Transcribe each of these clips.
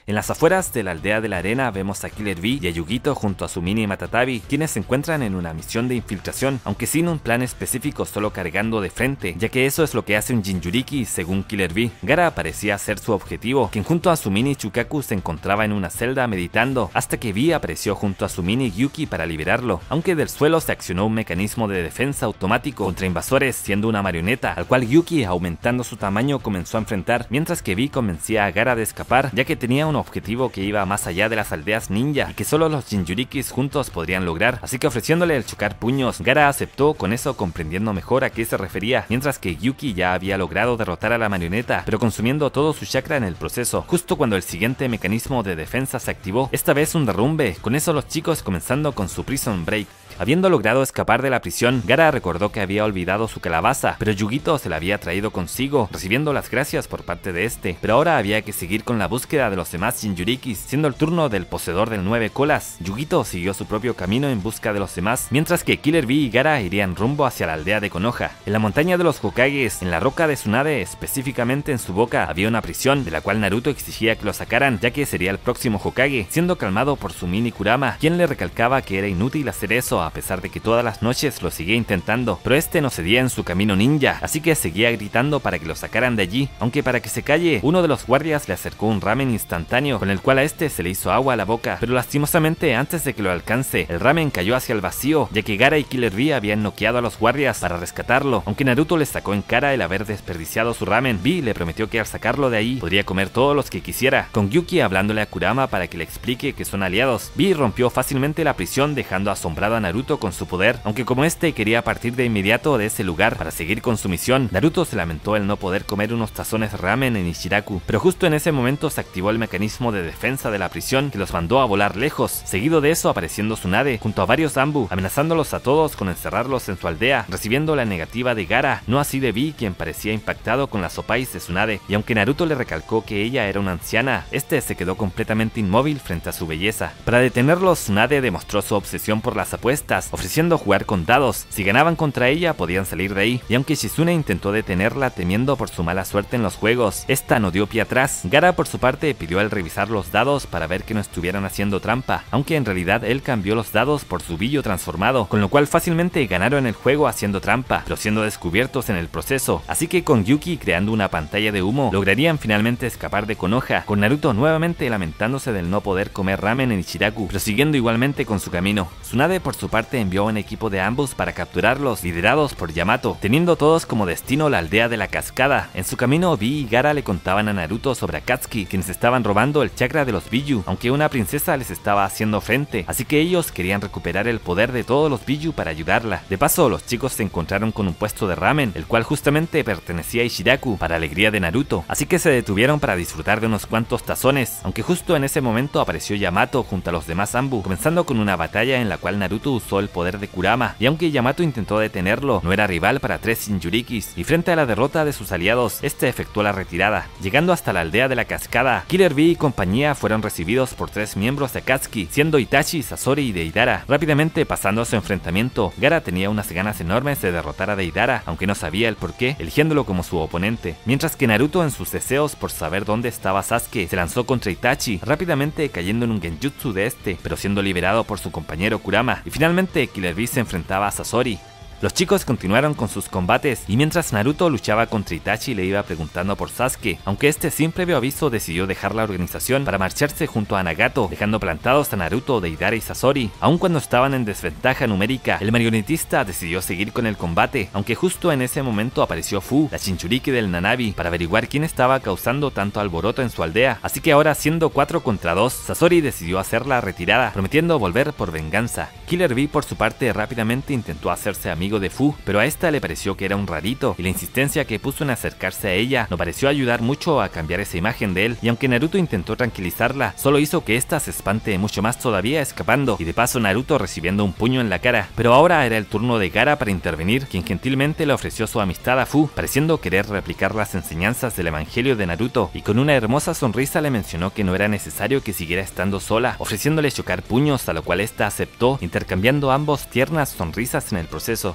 En las afueras de la aldea de la arena vemos a Killer Bee y a Yugito junto a Sumini y Matatabi, quienes se encuentran en una misión de infiltración, aunque sin un plan específico, solo cargando de frente, ya que eso es lo que hace un Jinchuriki según Killer Bee. Gaara parecía ser su objetivo, quien junto a Sumini y Chukaku se encontraba en una celda meditando, hasta que Bee apareció junto a Sumini y Yuki para liberarlo, aunque del suelo se accionó un mecanismo de defensa automático contra invasores, siendo una marioneta, al cual Yuki, aumentando su tamaño, comenzó a enfrentar, mientras que Bee convencía a Gaara de escapar, ya que tenía un objetivo que iba más allá de las aldeas ninja y que solo los Jinchurikis juntos podrían lograr, así que ofreciéndole el chocar puños, Gaara aceptó, con eso comprendiendo mejor a qué se refería, mientras que Yuki ya había logrado derrotar a la marioneta, pero consumiendo todo su chakra en el proceso. Justo cuando el siguiente mecanismo de defensa se activó, esta vez un derrumbe, con eso los chicos comenzando con su prison break. Habiendo logrado escapar de la prisión, Gaara recordó que había olvidado su calabaza, pero Yugito se la había traído consigo, recibiendo las gracias por parte de este. Pero ahora había que seguir con la búsqueda de los demás Jinchurikis, siendo el turno del poseedor del 9 colas. Yugito siguió su propio camino en busca de los demás, mientras que Killer Bee y Gaara irían rumbo hacia la aldea de Konoha. En la montaña de los Hokages, en la roca de Tsunade, específicamente en su boca, había una prisión, de la cual Naruto exigía que lo sacaran, ya que sería el próximo Hokage, siendo calmado por Sumini Kurama, quien le recalcaba que era inútil hacer eso, a pesar de que todas las noches lo seguía intentando, pero este no cedía en su camino ninja, así que seguía gritando para que lo sacaran de allí, aunque para que se calle, uno de los guardias le acercó un ramen instantáneo, con el cual a este se le hizo agua a la boca, pero lastimosamente antes de que lo alcance, el ramen cayó hacia el vacío, ya que Gaara y Killer Bee habían noqueado a los guardias para rescatarlo, aunque Naruto le sacó en cara el haber desperdiciado su ramen. Bee le prometió que al sacarlo de ahí, podría comer todos los que quisiera, con Yuki hablándole a Kurama para que le explique que son aliados. Bee rompió fácilmente la prisión, dejando asombrado a Naruto con su poder, aunque como este quería partir de inmediato de ese lugar para seguir con su misión, Naruto se lamentó el no poder comer unos tazones ramen en Ichiraku, pero justo en ese momento se activó el mecanismo de defensa de la prisión que los mandó a volar lejos, seguido de eso apareciendo Tsunade junto a varios Anbu, amenazándolos a todos con encerrarlos en su aldea, recibiendo la negativa de Gaara, no así de Bee, quien parecía impactado con las opais de Tsunade, y aunque Naruto le recalcó que ella era una anciana, este se quedó completamente inmóvil frente a su belleza. Para detenerlos, Tsunade demostró su obsesión por las apuestas, ofreciendo jugar con dados. Si ganaban contra ella podían salir de ahí, y aunque Shizune intentó detenerla temiendo por su mala suerte en los juegos, esta no dio pie atrás. Gaara por su parte pidió el revisar los dados para ver que no estuvieran haciendo trampa, aunque en realidad él cambió los dados por su billo transformado, con lo cual fácilmente ganaron el juego haciendo trampa, pero siendo descubiertos en el proceso, así que con Yuki creando una pantalla de humo, lograrían finalmente escapar de Konoha, con Naruto nuevamente lamentándose del no poder comer ramen en Ichiraku, prosiguiendo igualmente con su camino. Tsunade por su parte envió un equipo de ambos para capturarlos, liderados por Yamato, teniendo todos como destino la aldea de la cascada. En su camino, Bee y Gaara le contaban a Naruto sobre Akatsuki, quienes estaban robando el chakra de los Biju, aunque una princesa les estaba haciendo frente, así que ellos querían recuperar el poder de todos los Biju para ayudarla. De paso, los chicos se encontraron con un puesto de ramen, el cual justamente pertenecía a Ichiraku, para alegría de Naruto, así que se detuvieron para disfrutar de unos cuantos tazones, aunque justo en ese momento apareció Yamato junto a los demás Anbu, comenzando con una batalla en la cual Naruto usó el poder de Kurama, y aunque Yamato intentó detenerlo, no era rival para 3 Jinchurikis, y frente a la derrota de sus aliados, este efectuó la retirada. Llegando hasta la aldea de la cascada, Killer Bee y compañía fueron recibidos por 3 miembros de Akatsuki, siendo Itachi, Sasori y Deidara. Rápidamente pasando a su enfrentamiento, Gaara tenía unas ganas enormes de derrotar a Deidara, aunque no sabía el porqué, eligiéndolo como su oponente, mientras que Naruto, en sus deseos por saber dónde estaba Sasuke, se lanzó contra Itachi, rápidamente cayendo en un genjutsu de este, pero siendo liberado por su compañero Kurama, y finalmente Killer Bee se enfrentaba a Sasori. Los chicos continuaron con sus combates, y mientras Naruto luchaba contra Itachi le iba preguntando por Sasuke, aunque este sin previo aviso decidió dejar la organización para marcharse junto a Nagato, dejando plantados a Naruto, Deidara y Sasori. Aun cuando estaban en desventaja numérica, el marionetista decidió seguir con el combate, aunque justo en ese momento apareció Fu, la Jinchuriki del Nanabi, para averiguar quién estaba causando tanto alboroto en su aldea, así que ahora siendo 4 contra 2, Sasori decidió hacer la retirada, prometiendo volver por venganza. Killer Bee por su parte rápidamente intentó hacerse amigo de Fu, pero a esta le pareció que era un rarito, y la insistencia que puso en acercarse a ella no pareció ayudar mucho a cambiar esa imagen de él, y aunque Naruto intentó tranquilizarla, solo hizo que ésta se espante mucho más todavía, escapando, y de paso Naruto recibiendo un puño en la cara. Pero ahora era el turno de Gaara para intervenir, quien gentilmente le ofreció su amistad a Fu, pareciendo querer replicar las enseñanzas del evangelio de Naruto, y con una hermosa sonrisa le mencionó que no era necesario que siguiera estando sola, ofreciéndole chocar puños, a lo cual ésta aceptó, intercambiando ambos tiernas sonrisas en el proceso.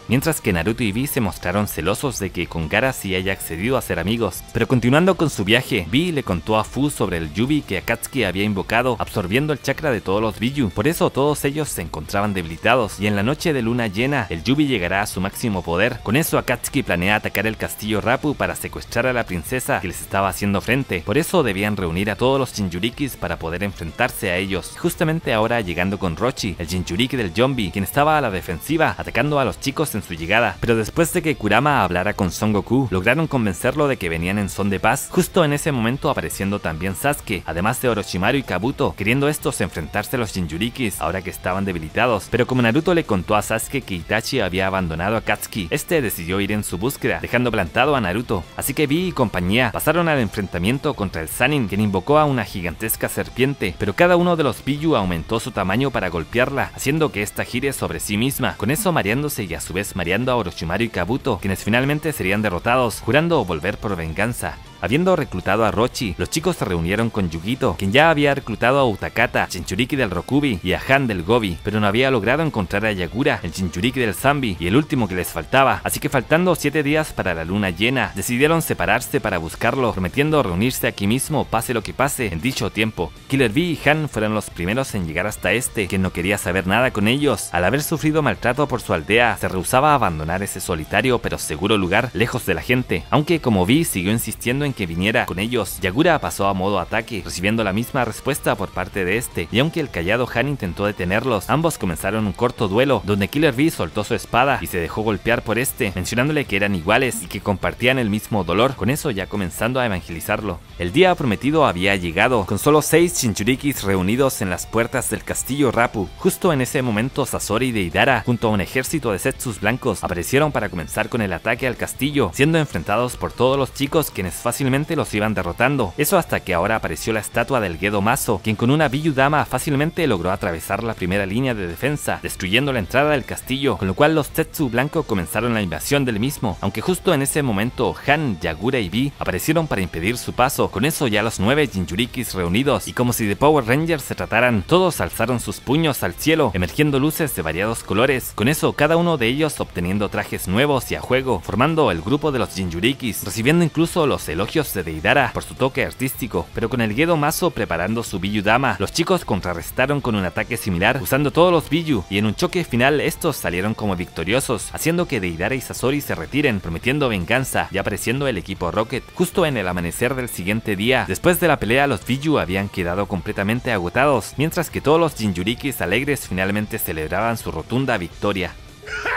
mientras que Naruto y Vi se mostraron celosos de que con Gaara sí haya accedido a ser amigos. Pero continuando con su viaje, Vi le contó a Fu sobre el Yubi que Akatsuki había invocado, absorbiendo el chakra de todos los Biju. Por eso todos ellos se encontraban debilitados, y en la noche de luna llena, el Yubi llegará a su máximo poder. Con eso Akatsuki planea atacar el castillo Rapu para secuestrar a la princesa que les estaba haciendo frente. Por eso debían reunir a todos los Jinchurikis para poder enfrentarse a ellos. Justamente ahora llegando con Rochi, el Jinchuriki del Yonbi, quien estaba a la defensiva, atacando a los chicos en su llegada. Pero después de que Kurama hablara con Son Goku, lograron convencerlo de que venían en son de paz. Justo en ese momento apareciendo también Sasuke, además de Orochimaru y Kabuto, queriendo estos enfrentarse a los Jinchurikis ahora que estaban debilitados. Pero como Naruto le contó a Sasuke que Itachi había abandonado a Akatsuki, este decidió ir en su búsqueda, dejando plantado a Naruto. Así que Vi y compañía pasaron al enfrentamiento contra el Sannin, quien invocó a una gigantesca serpiente, pero cada uno de los Biju aumentó su tamaño para golpearla, haciendo que esta gire sobre sí misma, con eso mareándose y a su vez mareando a Orochimaru y Kabuto, quienes finalmente serían derrotados, jurando volver por venganza. Habiendo reclutado a Rochi, los chicos se reunieron con Yugito, quien ya había reclutado a Utakata, Jinchuriki del Rokubi, y a Han del Gobi, pero no había logrado encontrar a Yagura, el Jinchuriki del Zanbi, y el último que les faltaba. Así que faltando 7 días para la luna llena, decidieron separarse para buscarlo, prometiendo reunirse aquí mismo pase lo que pase en dicho tiempo. Killer Bee y Han fueron los primeros en llegar hasta quien no quería saber nada con ellos. Al haber sufrido maltrato por su aldea, se rehusaba a abandonar ese solitario pero seguro lugar lejos de la gente, aunque como Bee siguió insistiendo en que viniera con ellos, Yagura pasó a modo ataque, recibiendo la misma respuesta por parte de y aunque el callado Han intentó detenerlos, ambos comenzaron un corto duelo, donde Killer Bee soltó su espada y se dejó golpear por mencionándole que eran iguales y que compartían el mismo dolor, con eso ya comenzando a evangelizarlo. El día prometido había llegado, con solo 6 Jinchurikis reunidos en las puertas del castillo Rapu. Justo en ese momento Sasori y Deidara, junto a un ejército de Zetsus blancos, aparecieron para comenzar con el ataque al castillo, siendo enfrentados por todos los chicos quienes fácilmente los iban derrotando. Eso hasta que ahora apareció la estatua del Gedo Mazo, quien con una Biyudama fácilmente logró atravesar la primera línea de defensa, destruyendo la entrada del castillo, con lo cual los Zetsu blanco comenzaron la invasión del mismo, aunque justo en ese momento Han, Yagura y Vi aparecieron para impedir su paso. Con eso ya los 9 Jinchurikis reunidos, y como si de Power Rangers se trataran, todos alzaron sus puños al cielo, emergiendo luces de variados colores, con eso cada uno de ellos obteniendo trajes nuevos y a juego, formando el grupo de los Jinchurikis, recibiendo incluso los elogios de Deidara por su toque artístico. Pero con el Gedo Mazo preparando su Biyudama, los chicos contrarrestaron con un ataque similar usando todos los Biju, y en un choque final estos salieron como victoriosos, haciendo que Deidara y Sasori se retiren, prometiendo venganza, ya apareciendo el equipo Rocket. Justo en el amanecer del siguiente día, después de la pelea, los Biju habían quedado completamente agotados, mientras que todos los Jinchurikis alegres finalmente celebraban su rotunda victoria.